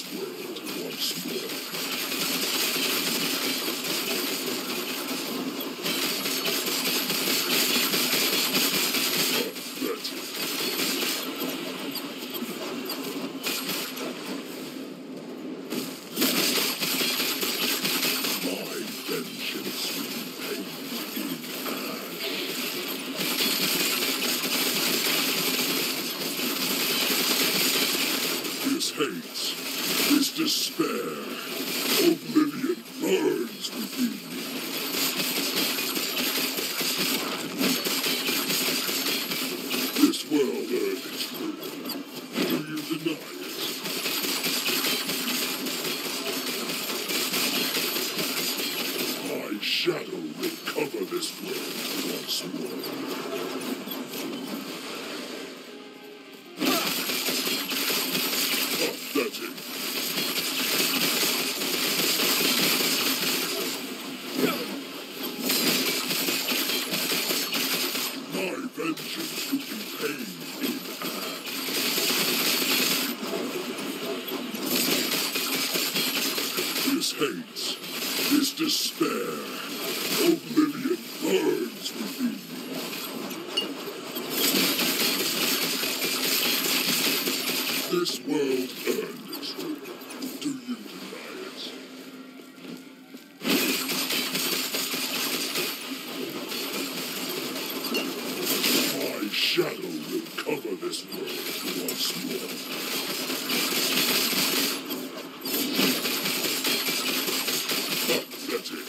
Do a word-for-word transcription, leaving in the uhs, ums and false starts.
this world once more. This hate, this despair, oblivion burns within me. This world earned its ruin. Do you deny it? My shadow will cover this world once more. Pathetic. My vengeance will be pain in ash. This hate, this despair, oblivion burns within me. This world earned its ruin. Do you deny it? My shadow will cover this world once more. Pathetic.